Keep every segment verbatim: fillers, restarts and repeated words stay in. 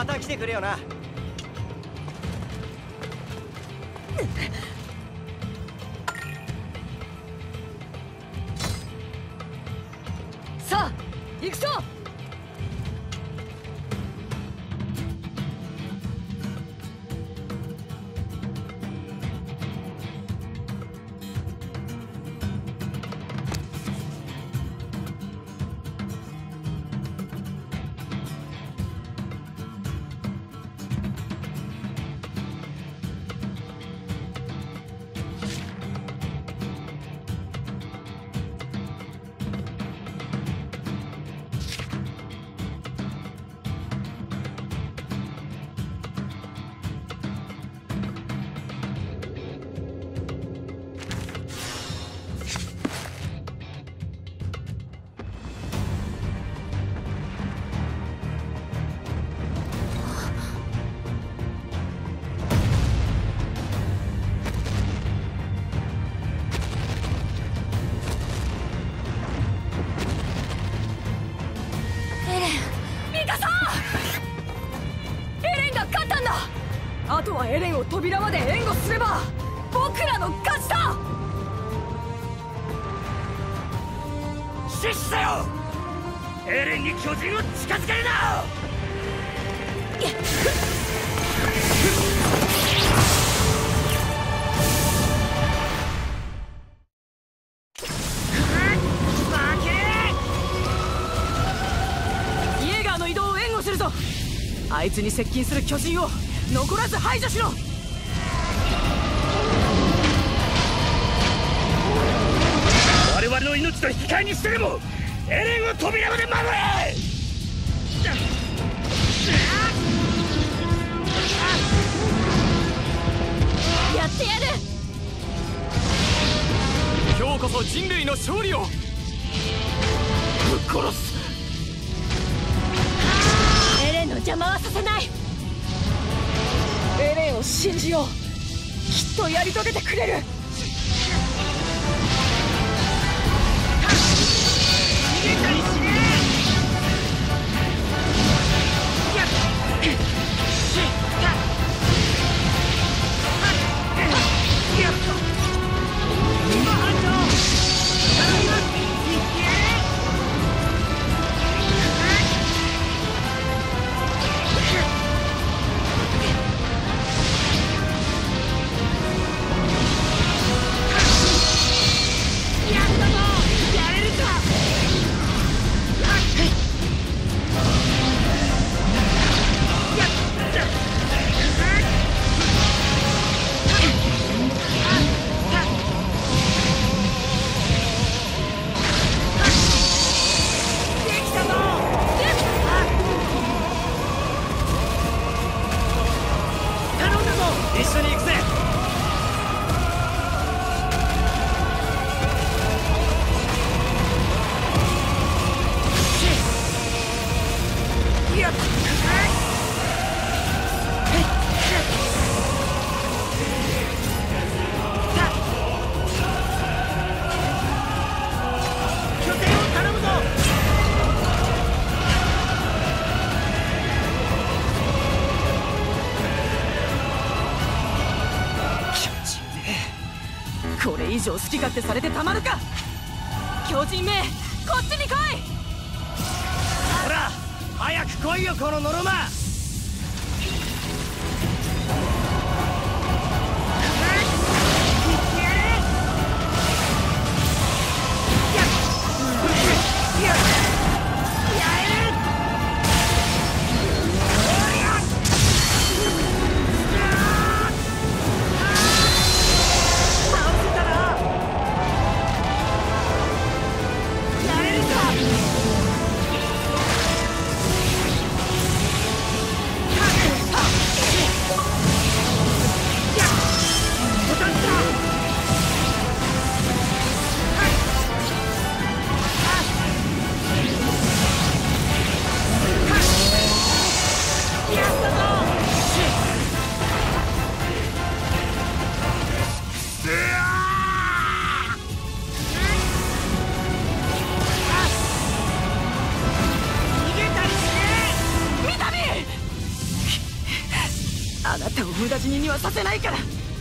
また来てくれよな。 さあ行くぞ。あとはエレンを扉まで援護すれば僕らの勝ちだ。 死せよ。エレンに巨人を近づけるな。 イエーガーの移動を援護するぞ。あいつに接近する巨人を残らず排除しろ。 我々の命と引き換えにしてでもエレンを扉まで守れ。 やってやる。 今日こそ人類の勝利を。ぶっ殺す。 エレンの邪魔はさせない。エレンを信じよう。きっとやり遂げてくれる。 逃げたりしねえ。 一緒に行くぜ。 拠点を頼むぞ。 これ以上好き勝手されてたまるか。巨人めこっちに来い。 ほら早く来いよこのノロマ。 やあなたを無駄死ににはさせないから。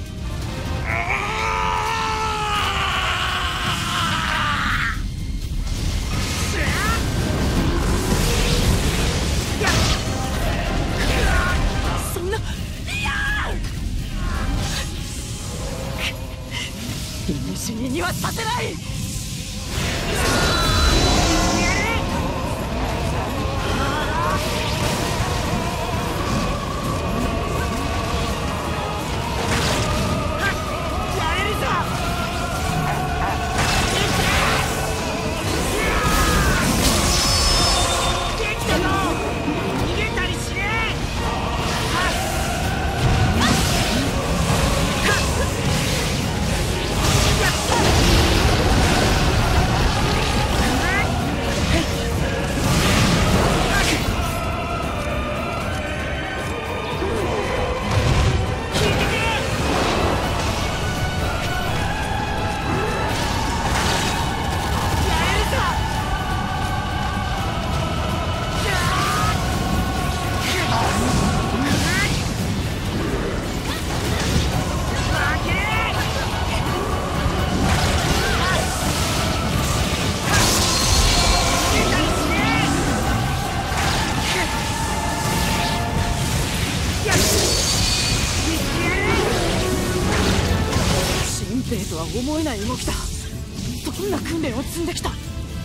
そんな、いや無死ににはさせない。とは思えない動きだ。どんな訓練を積んできた？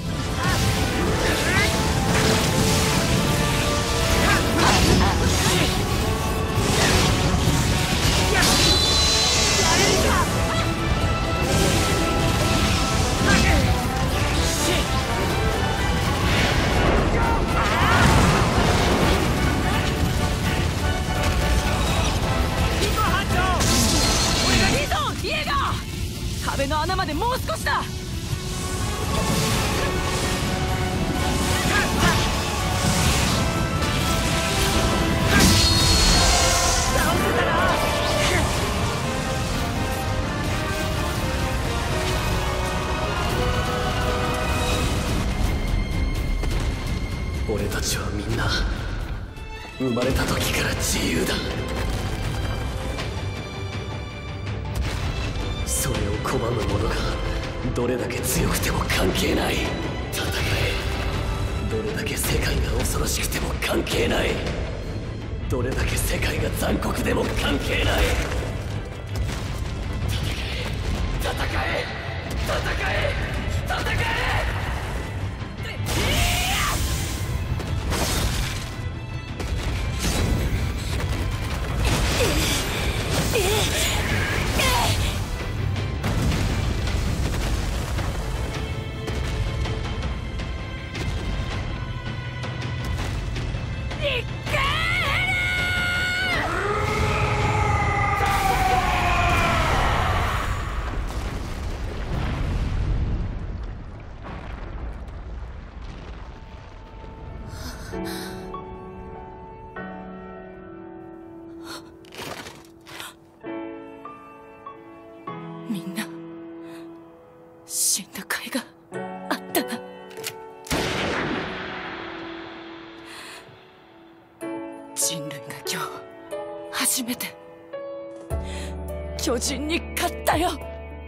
壁の穴までもう少しだ。 俺たちはみんな生まれた時から自由だ。それを拒む者がどれだけ強くても関係ない。戦え。どれだけ世界が恐ろしくても関係ない。どれだけ世界が残酷でも関係ない。戦え戦え戦え戦え。 みんな死んだ甲斐があったな。人類が今日初めて巨人に勝ったよ。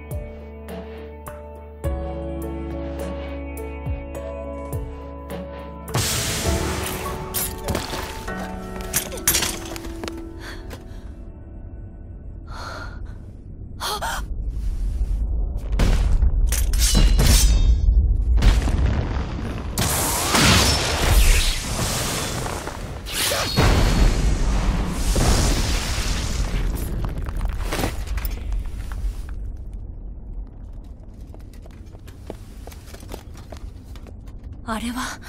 あれは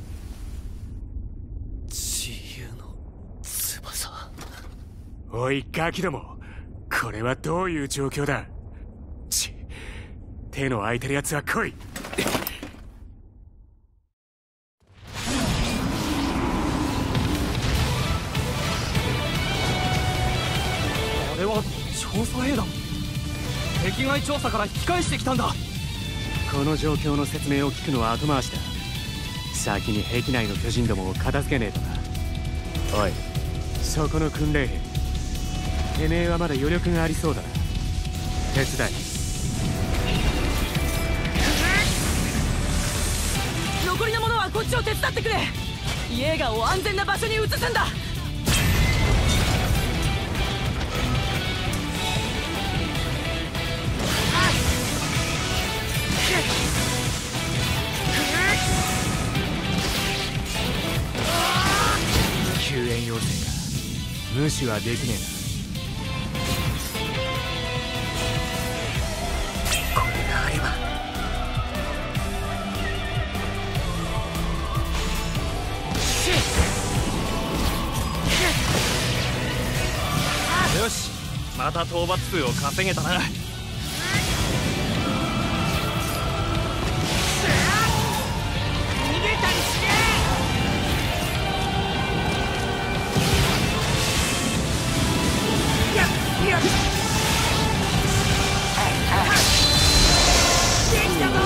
自由の翼。 おいガキども、これはどういう状況だ。ち手の空いてるやつは来い。 あれは調査兵団。敵外調査から引き返してきたんだ。 この状況の説明を聞くのは後回しだ。先に壁内の巨人どもを片付けねえとな。おい、そこの訓練兵、 てめえはまだ余力がありそうだな。手伝い。 残りの者はこっちを手伝ってくれ。イエーガーを安全な場所に移すんだ。 救援要請か。無視はできねえな。 これがあれば。 よし、また討伐数を稼げたな。逃げたりしねえ。やっやっできたぞ。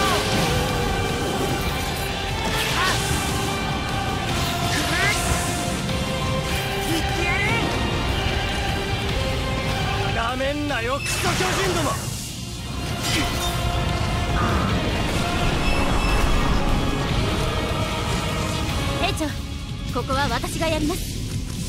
いってやれ。なめんなよ、クソ巨人ども。 兵長、ここは私がやります。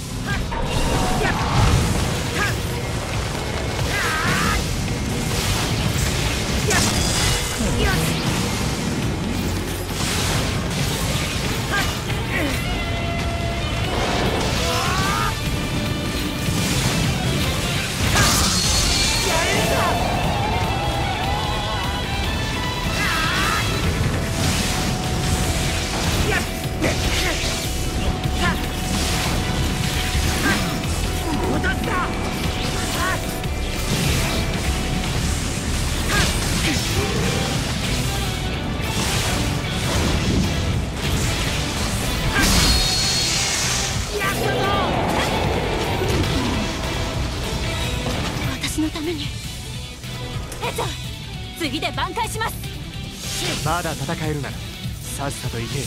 私のために。兵長、次で挽回します。 まだ戦えるならさっさと行け。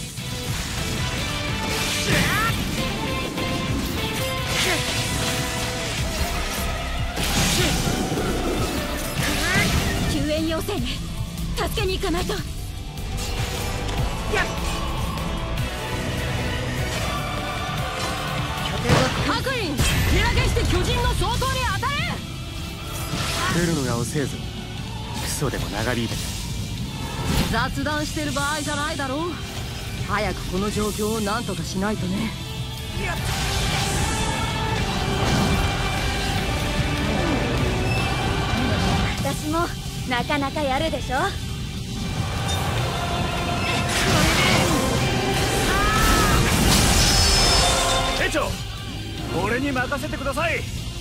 救援要請ね、助けに行かないと。 白員、手上げして巨人の総統に当たれ。 来るのが遅えぞ。クソでも長引いてた。 雑談してる場合じゃないだろう。早くこの状況を何とかしないとね。 私もなかなかやるでしょ。 兵長、俺に任せてください。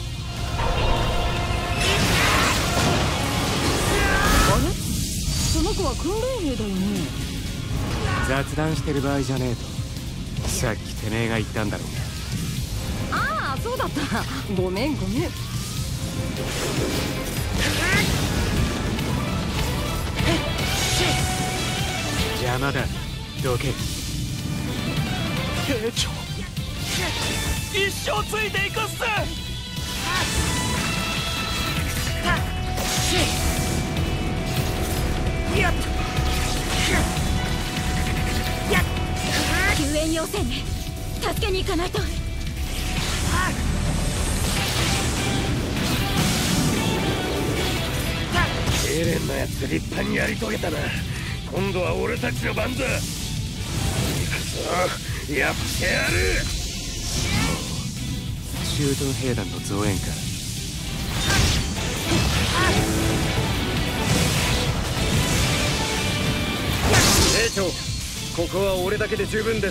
あれ、その子は訓練兵だよね。 雑談してる場合じゃねえとさっきてめえが言ったんだろうが。 ああ、そうだった。ごめんごめん。 邪魔だ、どけ。 兵長、一生ついていくっす。やっ救援要請ね、助けに行かないと。 エレンのやつ立派にやり遂げたな。今度は俺たちの番だ。行くぞ、やってやる。 駐屯兵団の増援か。 兵長、ここは俺だけで十分です。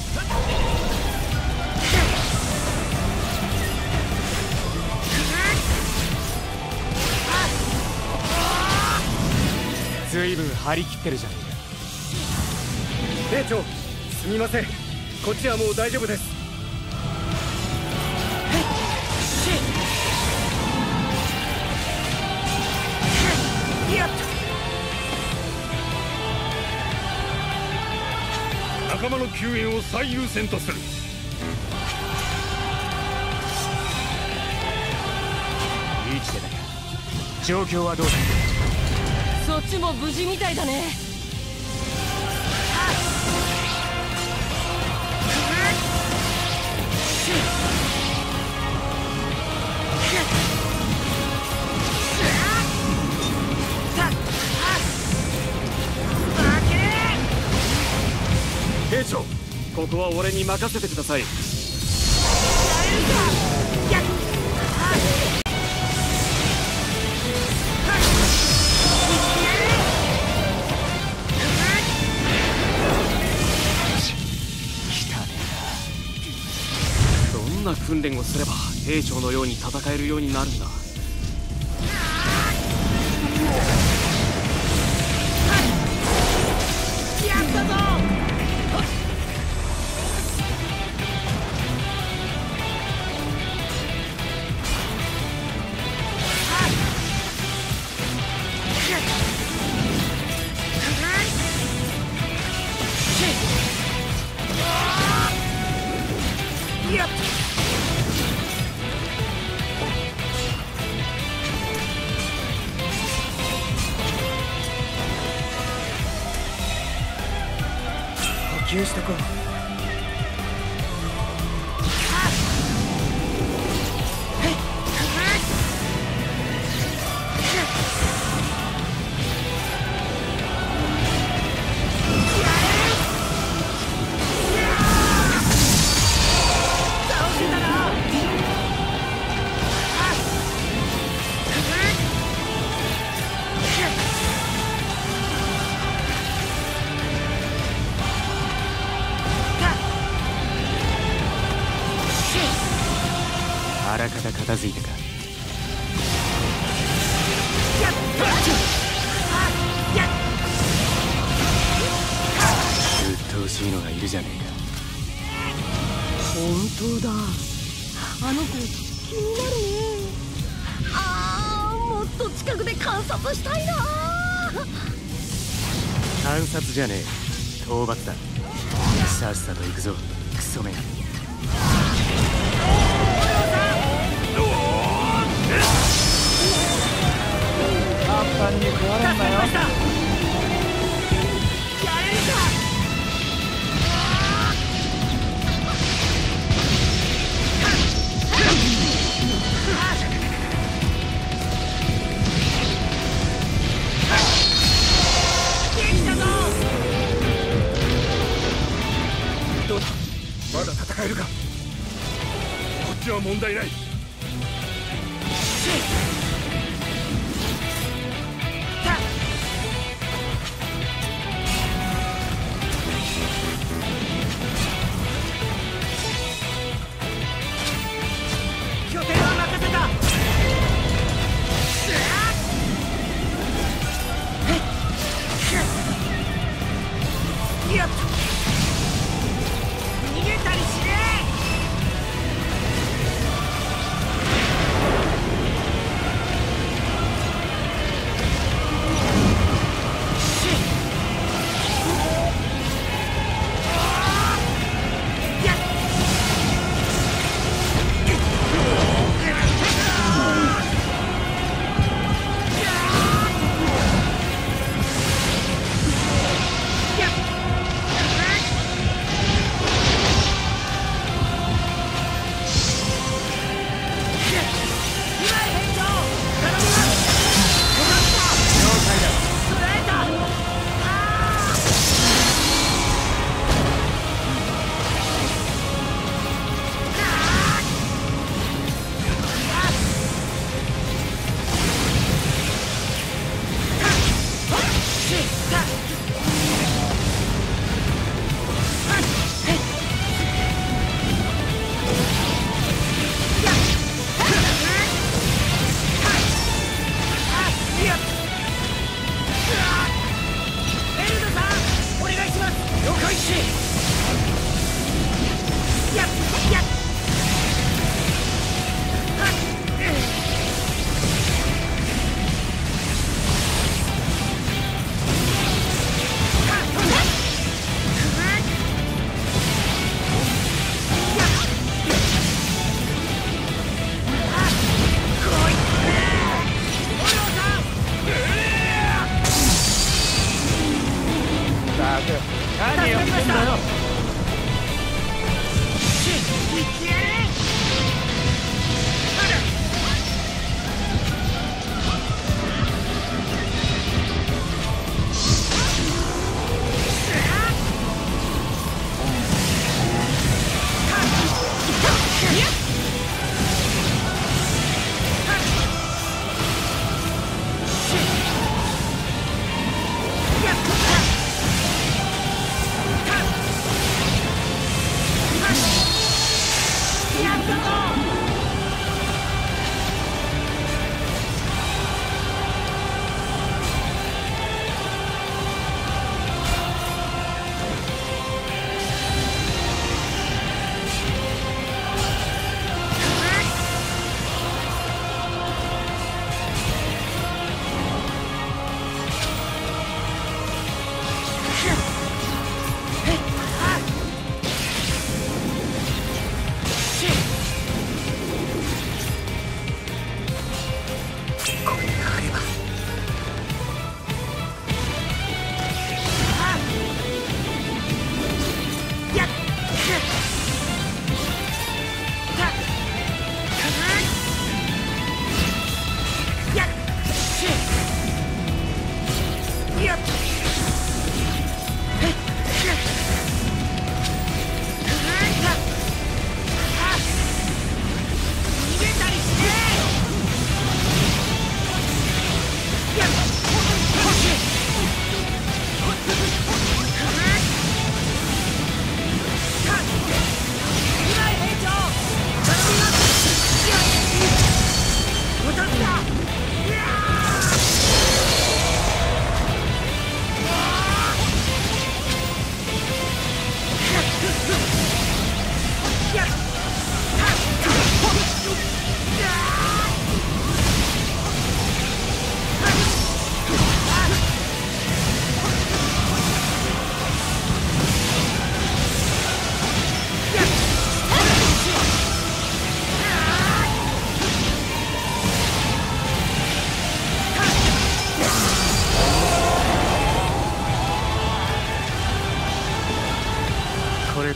ずいぶん張り切ってるじゃね兵長、すみません、こっちはもう大丈夫です。仲間の救援を最優先とする。 状況はどうだ？ そっちも無事みたいだね。 兵長、ここは俺に任せてください。どんな訓練をすれば兵長のように戦えるようになるんだ。 やったぞ。 補給しとこう。 あらかた片付いたか。うっとうしいのがいるじゃねえか。 本当だ。あの子気になるね。あー、もっと近くで観察したいな。 観察じゃねえ、討伐だ。さっさと行くぞクソめ。 簡単に食われんなよ。 やれるか。できたぞ。 どうだ、まだ戦えるか。こっちは問題ない。拠点は任せた。やっ逃げたりしねえ。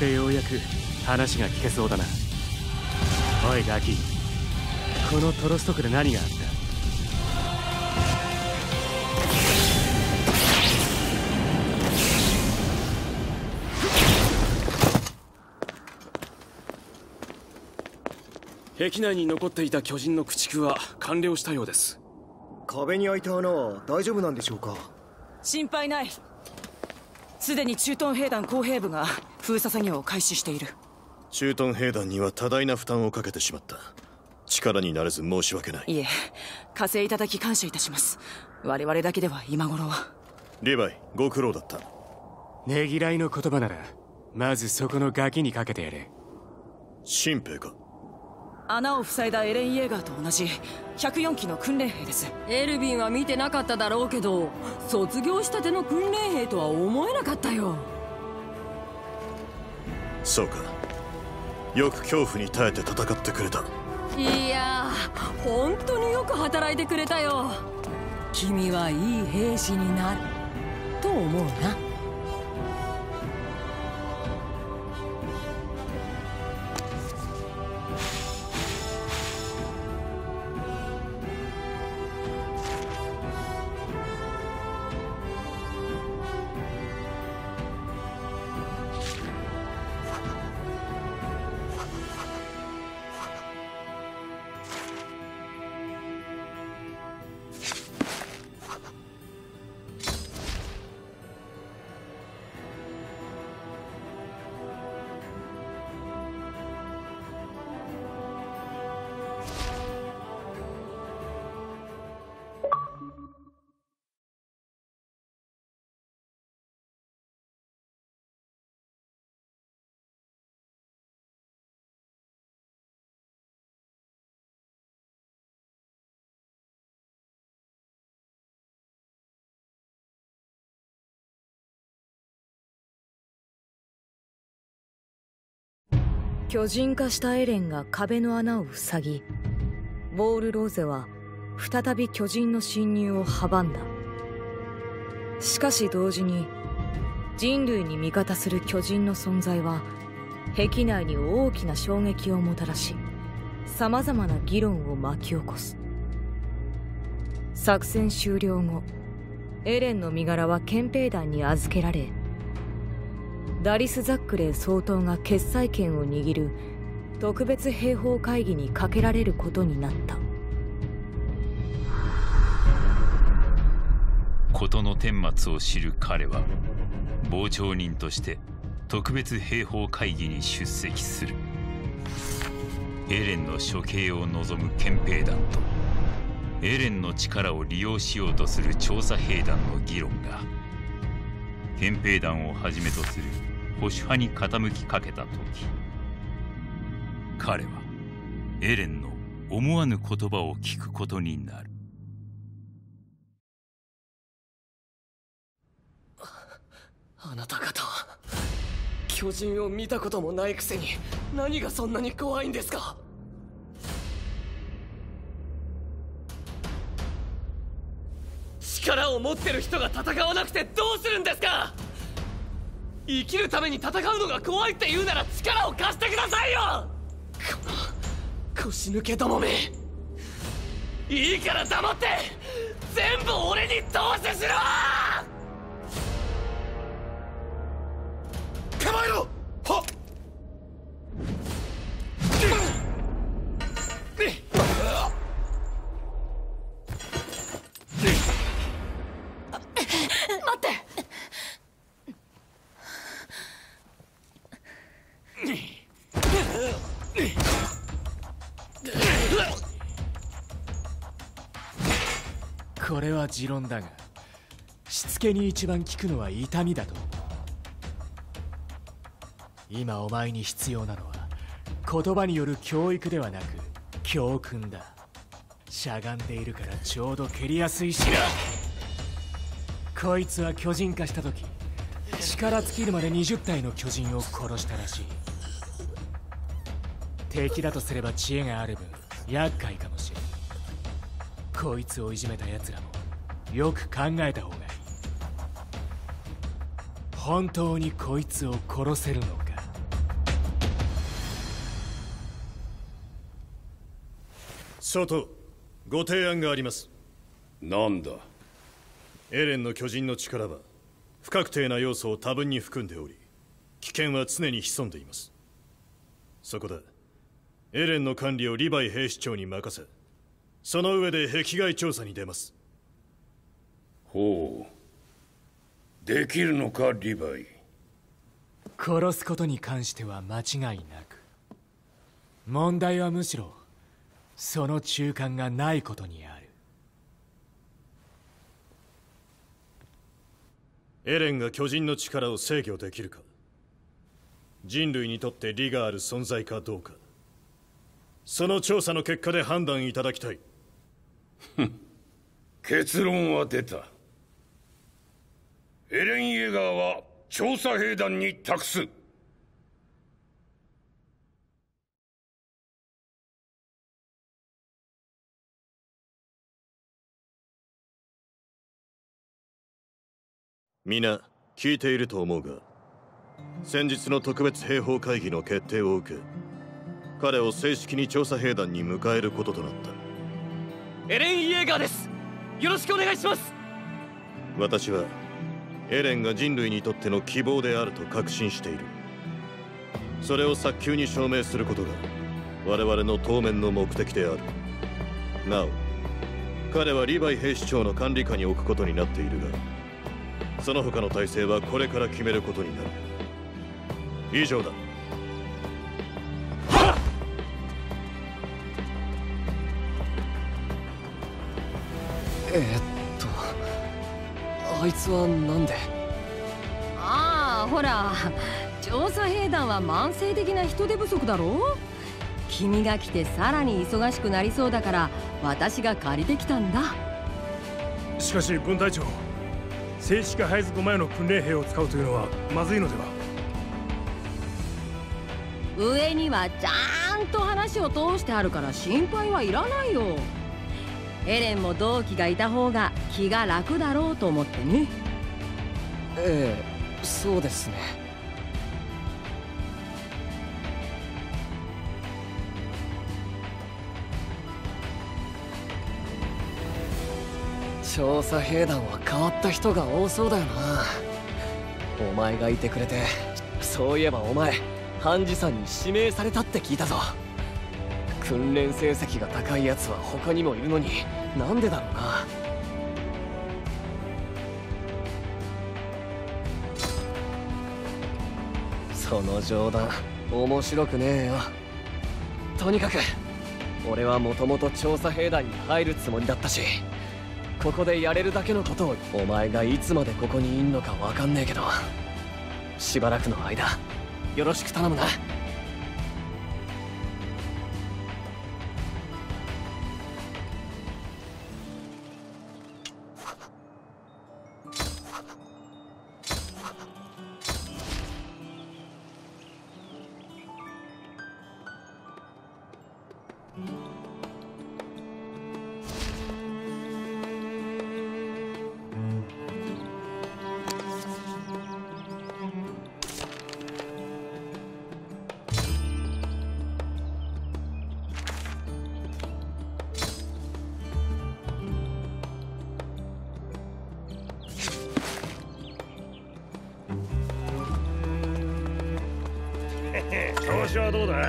でようやく話が聞けそうだな。おいガキ、このトロスト区で何があった？ 壁内に残っていた巨人の駆逐は完了したようです。 壁に開いた穴は大丈夫なんでしょうか？ 心配ない。すでに駐屯兵団工兵部が封鎖作業を開始している。 駐屯兵団には多大な負担をかけてしまった。力になれず申し訳ない。 いえ、加勢いただき感謝いたします。我々だけでは今頃は。 リヴァイ、ご苦労だった。 ねぎらいの言葉ならまずそこのガキにかけてやれ。 新兵か？ 穴を塞いだエレン・イェーガーと同じひゃくよんきの訓練兵です。 エルヴィンは見てなかっただろうけど、卒業したての訓練兵とは思えなかったよ。 そうか、よく恐怖に耐えて戦ってくれた。 いやー、本当によく働いてくれたよ。君はいい兵士になると思うな。 巨人化したエレンが壁の穴を塞ぎ、ウォール・ローゼは再び巨人の侵入を阻んだ。しかし同時に人類に味方する巨人の存在は壁内に大きな衝撃をもたらし、様々な議論を巻き起こす。作戦終了後、エレンの身柄は憲兵団に預けられ、ダリス・ザックレー総統が決裁権を握る特別兵法会議にかけられることになった。 事の顛末を知る彼は傍聴人として特別兵法会議に出席する。エレンの処刑を望む憲兵団とエレンの力を利用しようとする調査兵団の議論が憲兵団をはじめとする保守派に傾きかけた時、彼はエレンの思わぬ言葉を聞くことになる。 あなた方は巨人を見たこともないくせに何がそんなに怖いんですか？力を持ってる人が戦わなくてどうするんですか？生きるために戦うのが怖いって言うなら力を貸してくださいよ！この腰抜けどもめ、いいから黙って全部俺に投資しろ！構えろ！はっ！ 待って！ これは持論だが、しつけに一番効くのは痛みだと思う。今お前に必要なのは言葉による教育ではなく教訓だ。しゃがんでいるからちょうど蹴りやすいしな。こいつは巨人化した時力尽きるまでにじゅったいの巨人を殺したらしい。敵だとすれば知恵がある分厄介かもしれん。こいつをいじめた奴らもよく考えた方がいい。本当にこいつを殺せるのか。 外、ご提案があります。 なんだ。 エレンの巨人の力は不確定な要素を多分に含んでおり、危険は常に潜んでいます。そこでエレンの管理をリヴァイ兵士長に任せ、その上で壁外調査に出ます。 ほう、できるのかリヴァイ。 殺すことに関しては間違いなく、問題はむしろその中間がないことにある。 エレンが巨人の力を制御できるか、人類にとって利がある存在かどうか、その調査の結果で判断いただきたい。 結論は出た。エレン・イェガーは調査兵団に託す。 皆聞いていると思うが、先日の特別兵法会議の決定を受け、彼を正式に調査兵団に迎えることとなった。 エレン・イェーガーです。よろしくお願いします。 私はエレンが人類にとっての希望であると確信している。それを早急に証明することが我々の当面の目的である。なお彼はリヴァイ兵士長の管理下に置くことになっているが、その他の体制はこれから決めることになる。以上だ。 えー、っとあいつはなんで。 ああ、ほら、調査兵団は慢性的な人手不足だろ。君が来てさらに忙しくなりそうだから私が借りてきたんだ。 しかし分隊長、正式配属前の訓練兵を使うというのはまずいのでは。 上にはちゃんと話を通してあるから心配はいらないよ。エレンも同期がいた方が気が楽だろうと思ってね。 ええ、そうですね。調査兵団は変わった人が多そうだよな。お前がいてくれて、そういえばお前ハンジさんに指名されたって聞いたぞ。訓練成績が高いやつは他にもいるのになんでだろうな。その冗談面白くねえよ。とにかく俺はもともと調査兵団に入るつもりだったし、ここでやれるだけのことを。お前がいつまでここにいんのかわかんねえけど、しばらくの間よろしく頼むな。 調子はどうだ。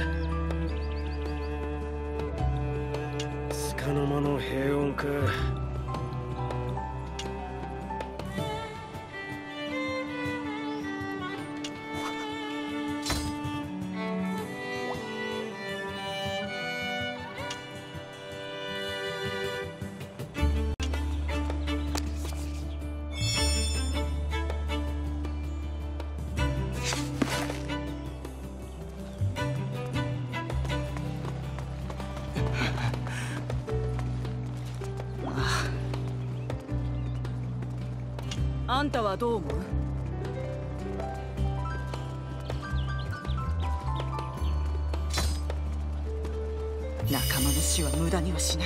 束の間の平穏か。 あんたはどう思う？仲間の死は無駄にはしない。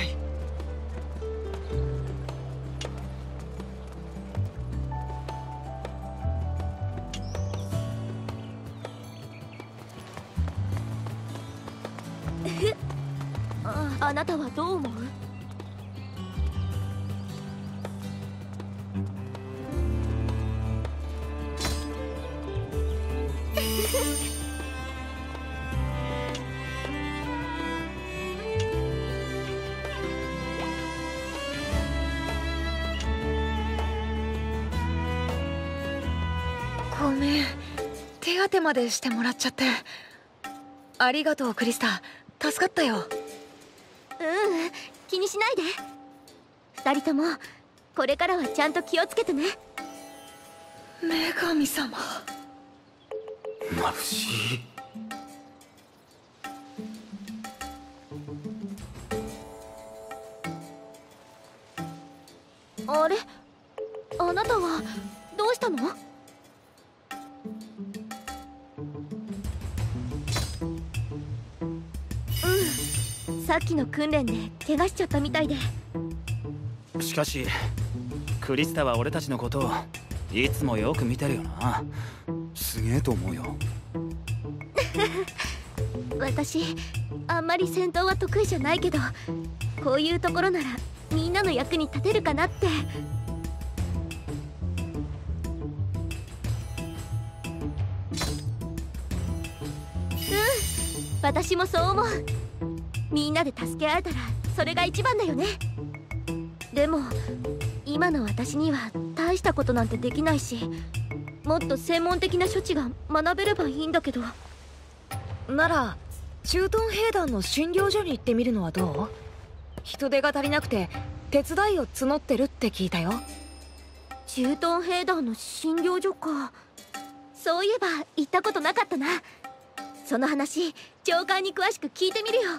あ、あなたはどう思う？ ごめん、手当てまでしてもらっちゃって。ありがとうクリスタ、助かったよ。 ううん、気にしないで。二人ともこれからはちゃんと気をつけてね。 女神様、 眩しい。 あれ、あなたはどうしたの？うん、さっきの訓練で怪我しちゃったみたいで。 しかしクリスタは俺たちのことをいつもよく見てるよな。すげえと思うよ。 私あんまり戦闘は得意じゃないけど、こういうところならみんなの役に立てるかなって。うん、私もそう思う。みんなで助け合えたらそれが一番だよね。でも今の私には大したことなんてできないし、もっと専門的な処置が学べればいいんだけど。 なら駐屯兵団の診療所に行ってみるのはどう？人手が足りなくて手伝いを募ってるって聞いたよ。 駐屯兵団の診療所か。そういえば行ったことなかったな。その話長官に詳しく聞いてみるよ。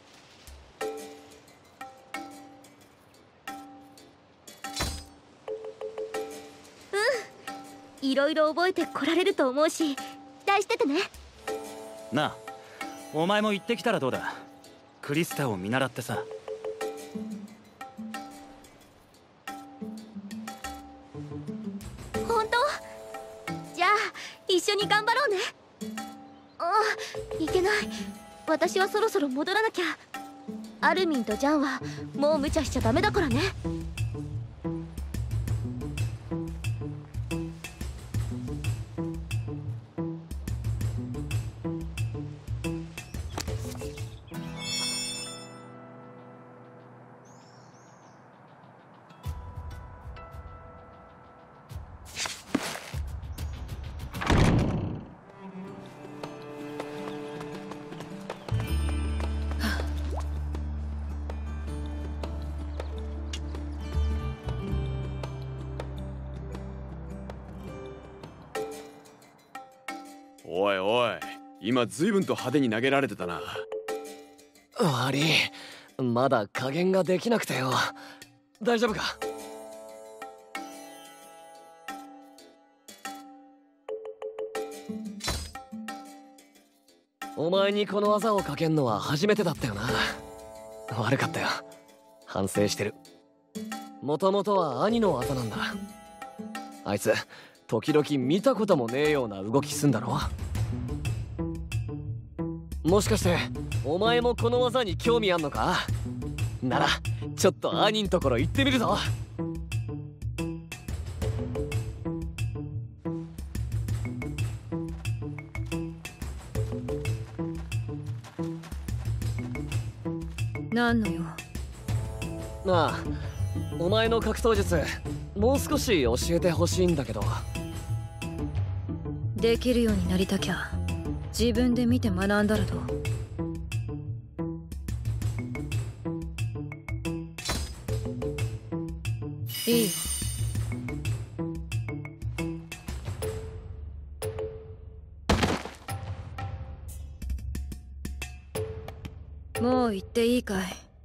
うん、いろいろ覚えてこられると思うし期待しててね。 なあ、お前も行ってきたらどうだ。クリスタを見習ってさ。 本当？じゃあ一緒に頑張ろうね。ああ、いけない。私はそろそろ戻らなきゃ。アルミンとジャンはもう無茶しちゃダメだからね。 おいおい、今随分と派手に投げられてたな。 悪い、まだ加減ができなくてよ。大丈夫か？お前にこの技をかけんのは初めてだったよな。悪かったよ。反省してる。もともとは兄の技なんだ。あいつ時々見たこともねえような動きすんだろ。もしかしてお前もこの技に興味あんのか？ならちょっと兄んところ行ってみるぞ。 なんのよ。 なあ、お前の格闘術もう少し教えてほしいんだけど。 できるようになりたきゃ自分で見て学んだらどう？いいよ。もう行っていいかい？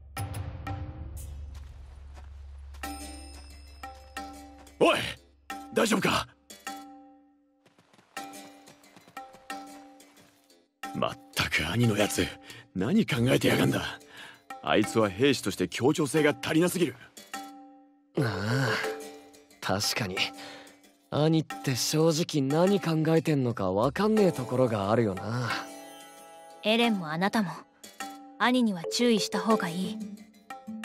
おい、大丈夫か？まったく兄のやつ、何考えてやがんだ。あいつは兵士として協調性が足りなすぎる。 ああ、確かに兄って正直何考えてんのか分かんねえところがあるよな。 エレンもあなたも兄には注意した方がいい。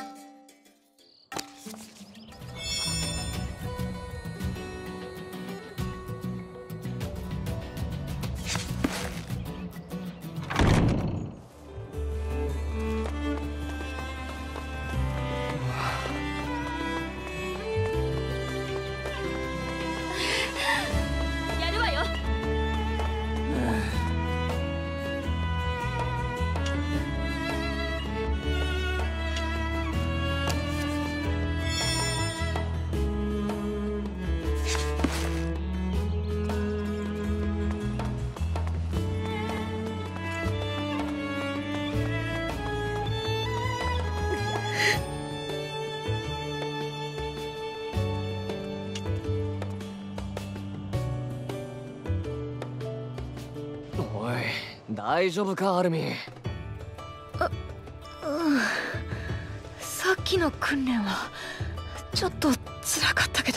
おい、大丈夫かアルミン。 あ、うん。さっきの訓練はちょっと辛かったけど。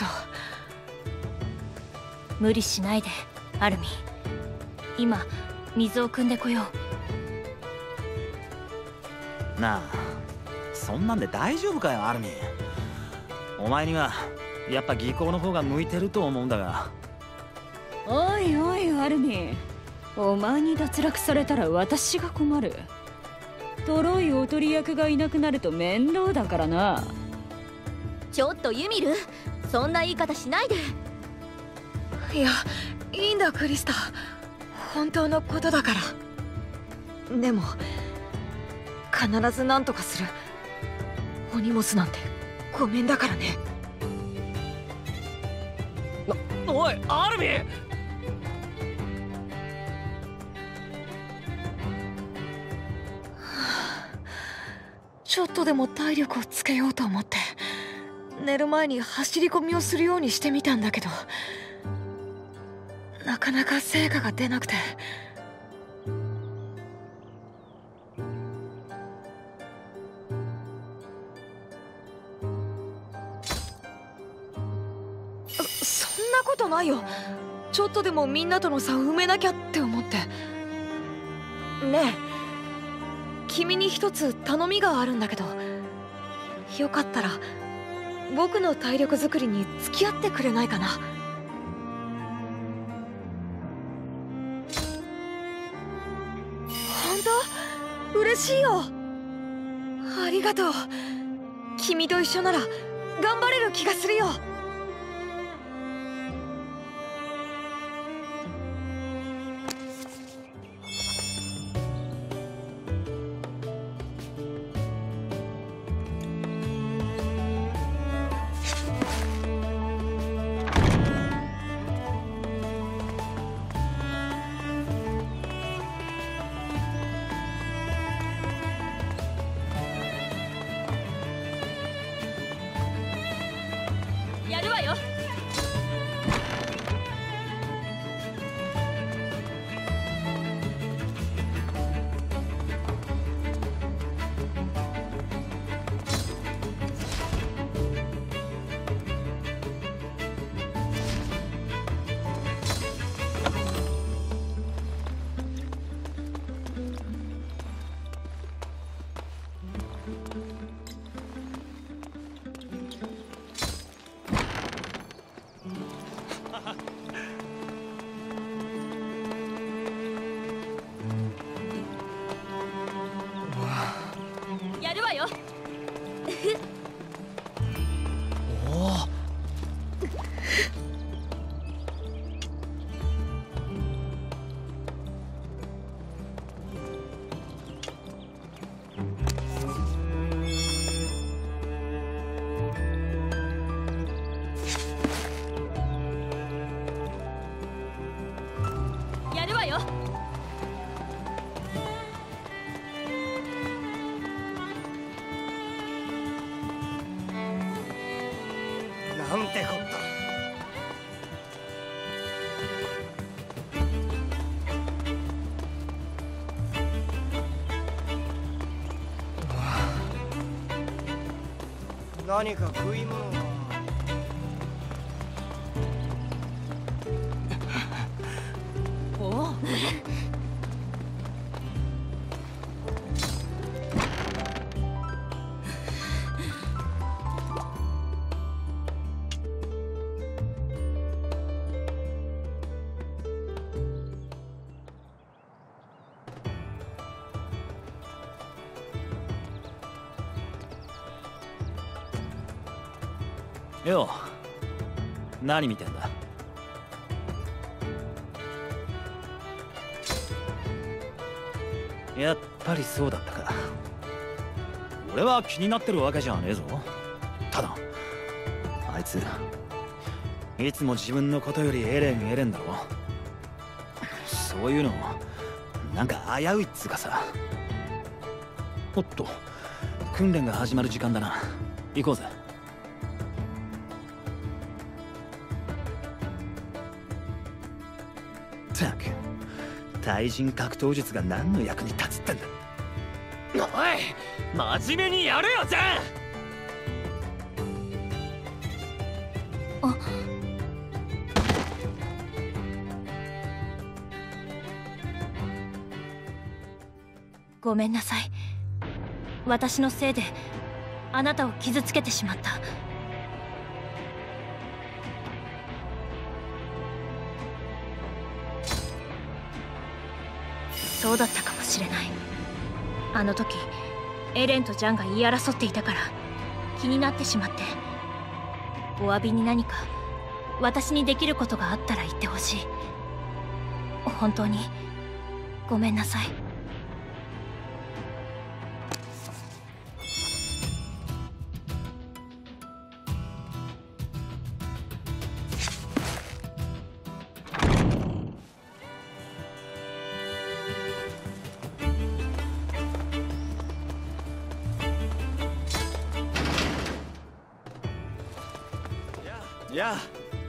無理しないでアルミン。今水を汲んでこよう。なあ、そんなんで大丈夫かよアルミン。お前にはやっぱ技巧の方が向いてると思うんだが。 おいおいアルミン、お前に脱落されたら私が困る。トロいおとり役がいなくなると面倒だからな。 ちょっとユミル、そんな言い方しないで。 いや、いいんだクリスタ、本当のことだから。でも必ず何とかする。お荷物なんてごめんだからね。 な、おいアルミン。 ちょっとでも体力をつけようと思って寝る前に走り込みをするようにしてみたんだけど、なかなか成果が出なくて。そんなことないよ。ちょっとでもみんなとの差を埋めなきゃって思って。ねえ、君に一つ頼みがあるんだけど、よかったら僕の体力作りに付き合ってくれないかな。本当？嬉しいよ。ありがとう。君と一緒なら頑張れる気がするよ。 やるわよ。やるわよ。 おお。 やるわよ。 なんてこった。何か食い物は。 おう。 よう、何見てんだ。やっぱりそうだったか。俺は気になってるわけじゃねえぞ。ただあいついつも自分のことよりエレンエレンだろ。そういうのなんか危ういっつうかさ。おっと、 訓練が始まる時間だな。行こうぜ。ったく対人格闘術が何の役に立つってんだ。 おい、真面目にやれよじゃん。 あ、ごめんなさい。私のせいであなたを傷つけてしまった。そうだったかもしれない。あの時エレンとジャンが言い争っていたから気になってしまって。お詫びに何か私にできることがあったら言ってほしい。本当にごめんなさい。 やあ、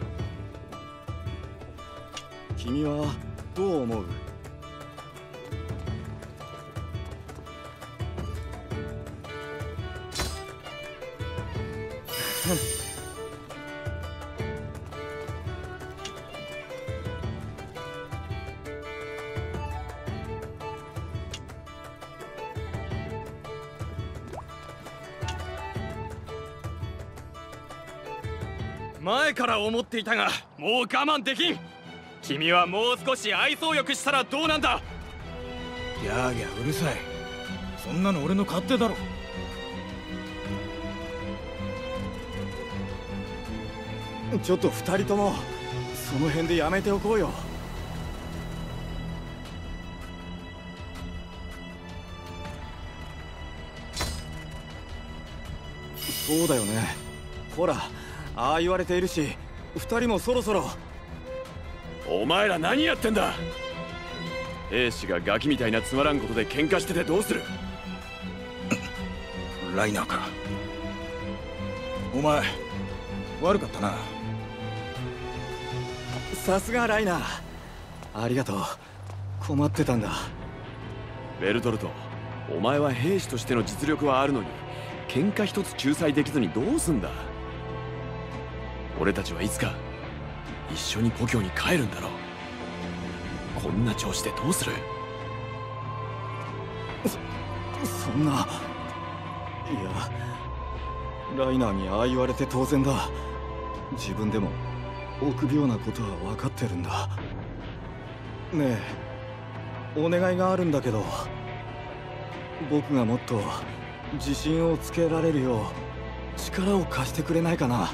君はどう思う？ 前から思っていたが、もう我慢できん。君はもう少し愛想よくしたらどうなんだ。 ギャーギャーうるさい。そんなの俺の勝手だろ。 ちょっと二人ともその辺でやめておこうよ。そうだよね。ほら、ああ言われているし、二人もそろそろ。お前ら何やってんだ。兵士がガキみたいなつまらんことで喧嘩しててどうする。 ライナーか。お前悪かったな。 さすがライナー、ありがとう。困ってたんだ。ベルトルト、お前は兵士としての実力はあるのに喧嘩一つ仲裁できずにどうすんだ。俺たちはいつか一緒に故郷に帰るんだろう。こんな調子でどうする。そ、そんな。いや、ライナーにああ言われて当然だ。自分でも臆病なことは分かってるんだ。ねえ、お願いがあるんだけど、僕がもっと自信をつけられるよう力を貸してくれないかな。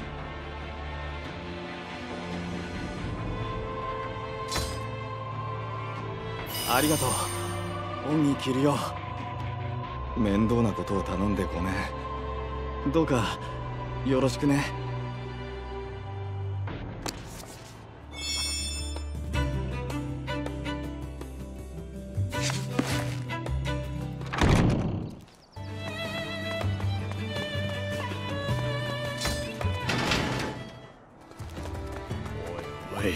ありがとう。恩に着るよ。面倒なことを頼んでごめん。どうかよろしくね。おいおい。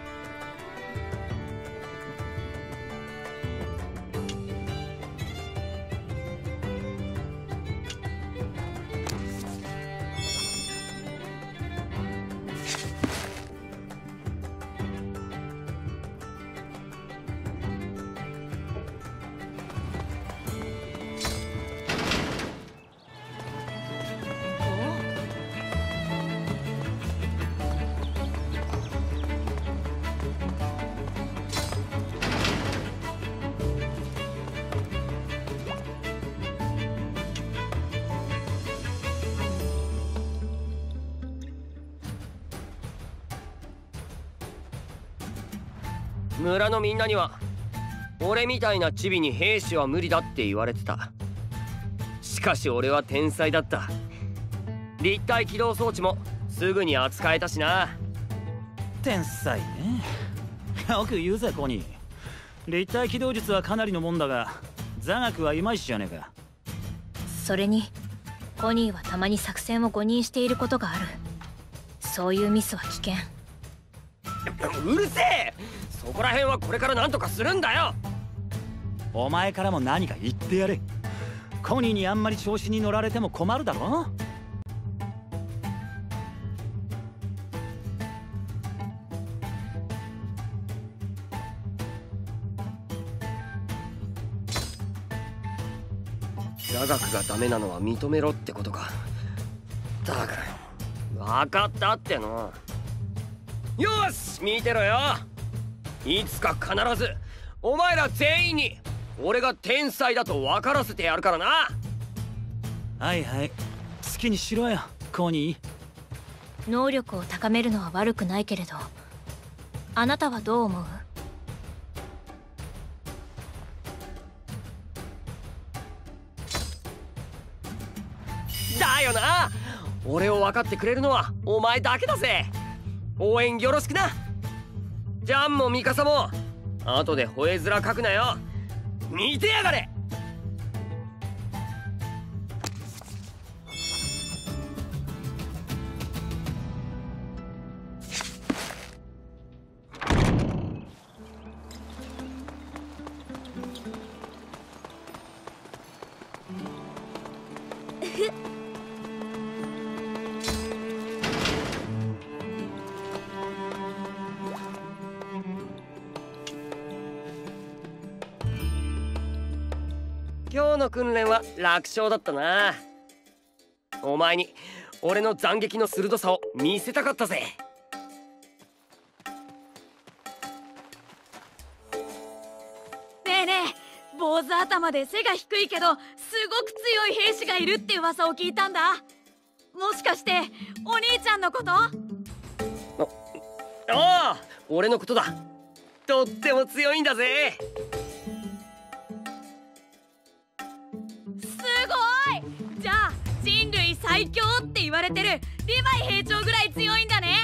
村のみんなには俺みたいなチビに兵士は無理だって言われてた。しかし俺は天才だった。立体起動装置もすぐに扱えたしな。 天才ね。よく言うぜコニー。立体起動術はかなりのもんだが座学はいまいちじゃねえか。 それにコニーはたまに作戦を誤認していることがある。そういうミスは危険。 うるせえ。そこら辺はこれから何とかするんだよ。 お前からも何か言ってやれ。コニーにあんまり調子に乗られても困るだろ。 雅楽がダメなのは認めろってことか。だから分かったっての。よし見てろよ。いつか必ずお前ら全員に俺が天才だと分からせてやるからな。 はいはい、好きにしろよコニー。能力を高めるのは悪くないけれど、あなたはどう思う？ だよな。俺を分かってくれるのはお前だけだぜ。応援よろしくな。ジャンもミカサも後で吠え面書くなよ。見てやがれ。今日の訓練は楽勝だったな。お前に俺の斬撃の鋭さを見せたかったぜ。 ねえねえ、坊主頭で背が低いけどすごく強い兵士がいるって噂を聞いたんだ。もしかしてお兄ちゃんのこと？ああ、俺のことだ。とっても強いんだぜ。 じゃあ人類最強って言われてるリヴァイ兵長ぐらい強いんだね。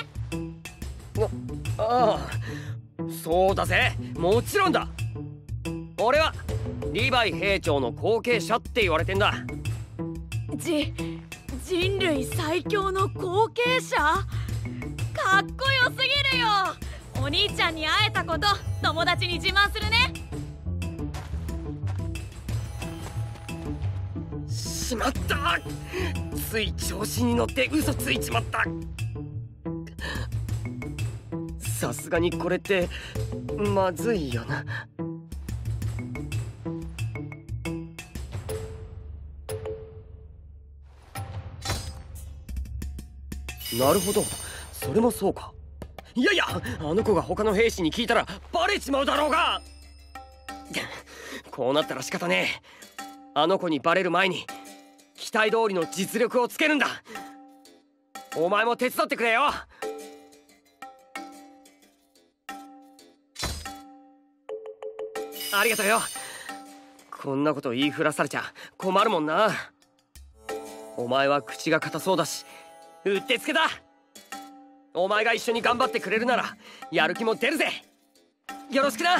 ああ、そうだぜ。もちろんだ。俺はリヴァイ兵長の後継者って言われてんだ。 じ人類最強の後継者？かっこよすぎるよ。お兄ちゃんに会えたこと友達に自慢するね。 しまった。つい調子に乗って嘘ついちまった。さすがにこれってまずいよな。なるほど、それもそうか。いやいや、あの子が他の兵士に聞いたらバレちまうだろうが。こうなったら仕方ねえ。あの子にバレる前に期待通りの実力をつけるんだ。お前も手伝ってくれよ。ありがとうよ。こんなこと言いふらされちゃ困るもんな。お前は口が堅そうだしうってつけだ。お前が一緒に頑張ってくれるならやる気も出るぜ。よろしくな。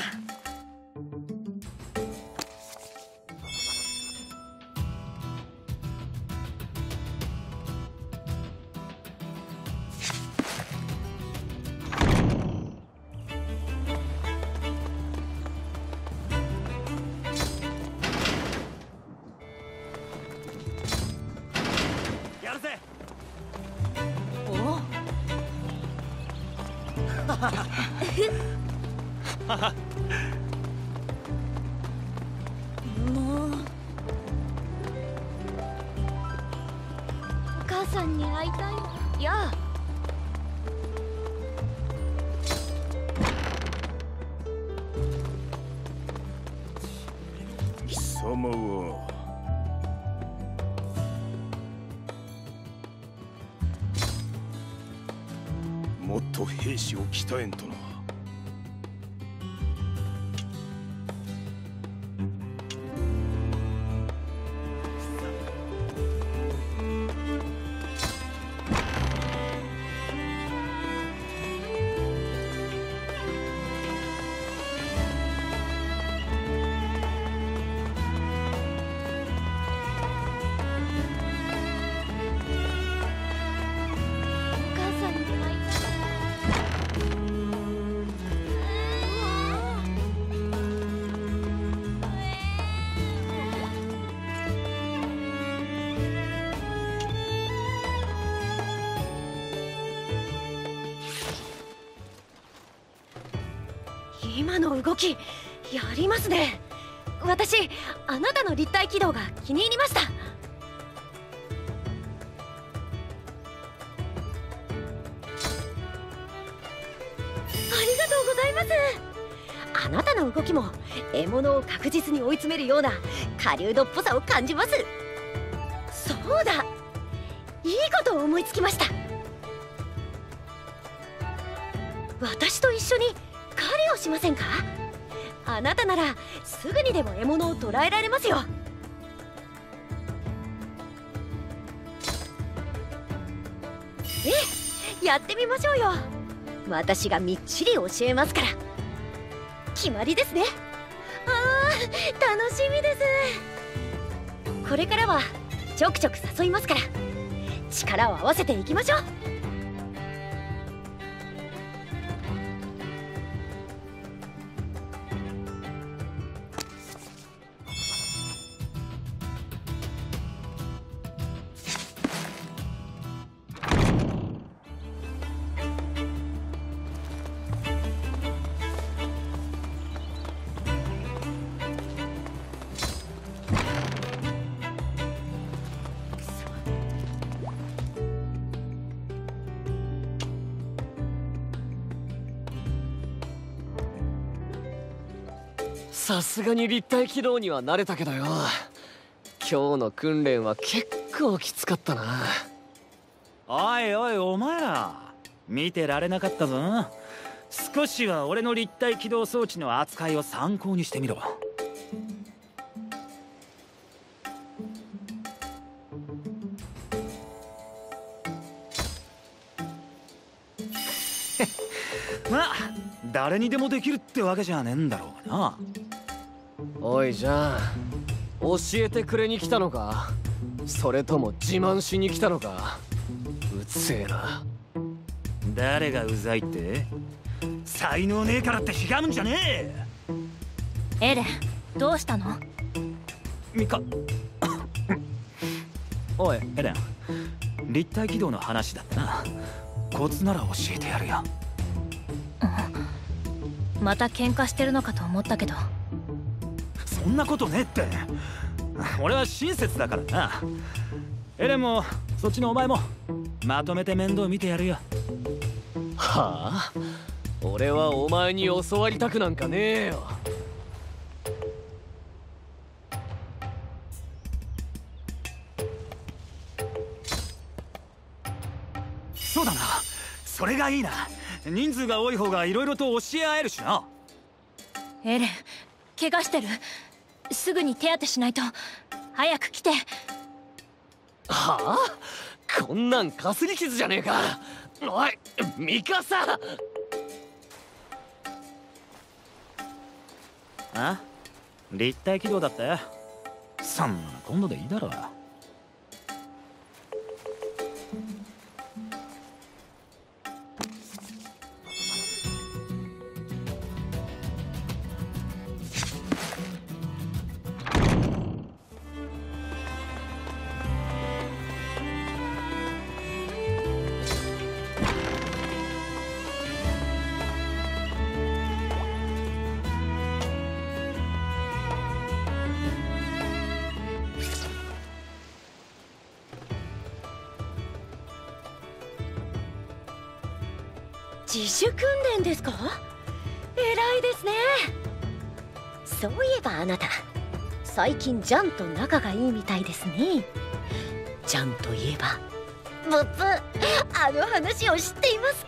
もうお母さんに会いたいの。やあ。 貴様はもっと兵士を鍛えんとな。 今の動きやりますね。私あなたの立体軌道が気に入りました。ありがとうございます。あなたの動きも獲物を確実に追い詰めるような狩人っぽさを感じます。そうだ、いいことを思いつきました。私と一緒に狩りをしませんか？あなたならすぐにでも獲物を捕らえられますよ。ええ、やってみましょうよ。私がみっちり教えますから。決まりですね。あー、楽しみです。これからはちょくちょく誘いますから力を合わせていきましょう。 さすがに立体軌道には慣れたけどよ、今日の訓練は結構きつかったな。 おいおい、お前ら見てられなかったぞ。少しは俺の立体軌道装置の扱いを参考にしてみろ。まあ誰にでもできるってわけじゃねえんだろうがな。 おい、じゃあ教えてくれに来たのか、それとも自慢しに来たのか。うつせえな。 誰がうざいって？才能ねえからってひがむんじゃねえ。エレン、どうしたの？ ミカおいエレン、立体軌道の話だったな。コツなら教えてやるよ。 また喧嘩してるのかと思ったけど。 そんなことねえって。俺は親切だからな。エレンもそっちのお前もまとめて面倒見てやるよ。 はあ、俺はお前に教わりたくなんかねえよ。 そうだな、それがいいな。人数が多い方が色々と教え合えるしな。 エレン、怪我してる。すぐに手当てしないと。早く来て。 はあ、こんなんかすり傷じゃねえか。おいミカサ。 あ、立体軌道だったよ。そんなの今度でいいだろう。 自主訓練ですか？偉いですね。そういえばあなた最近ジャンと仲がいいみたいですね。ジャンといえばブッブ、あの話を知っていますか？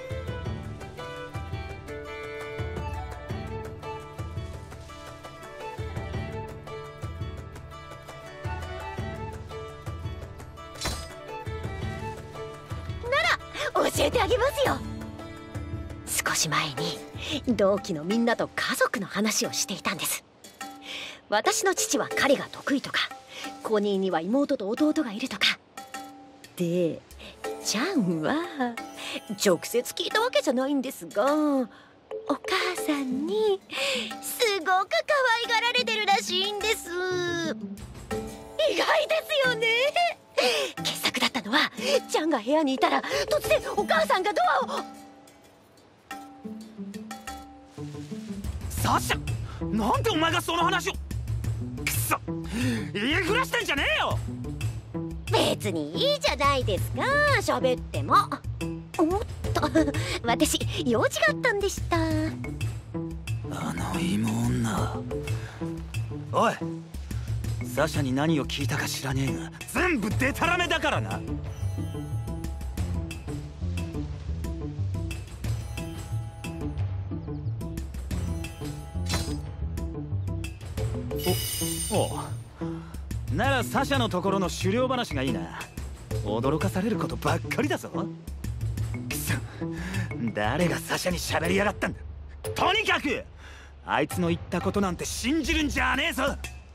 なら教えてあげますよ。少し前に同期のみんなと家族の話をしていたんです。私の父は狩りが得意とか、コニーには妹と弟がいるとかで、ジャンは直接聞いたわけじゃないんですが、お母さんにすごく可愛がられてるらしいんです。意外ですよね。傑作だったのは、ジャンが部屋にいたら突然お母さんがドアをサシャ、なんでお前がその話を。くそ、言いふらしてんじゃねえよ。 別にいいじゃないですか、喋っても。おっと、私用事があったんでした。 あの芋女。おい、サシャに何を聞いたか知らねえが全部デタラメだからな。おお、ならサシャのところの狩猟話がいいな。驚かされることばっかりだぞ。くそ、誰がサシャに喋りやがったんだ。とにかくあいつの言ったことなんて信じるんじゃねえぞ。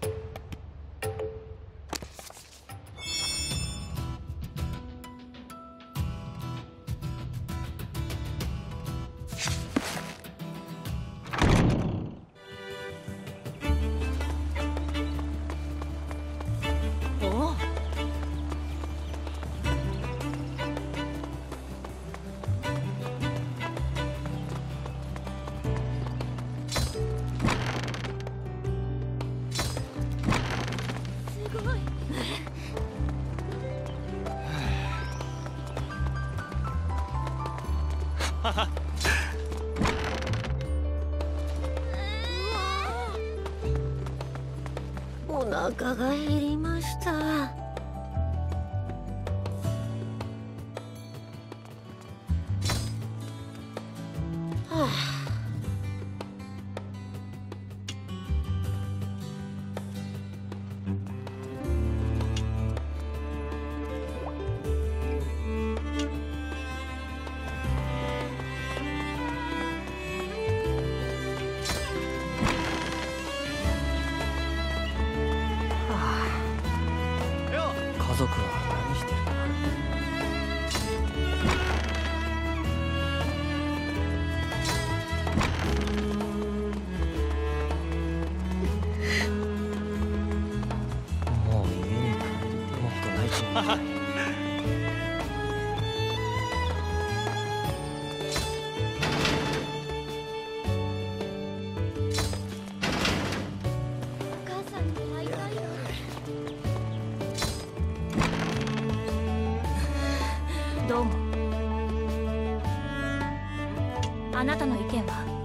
お腹が減りました。はあ、 家族は何してるの？もう家に帰りもっと泣いちまう。 どうも。あなたの意見は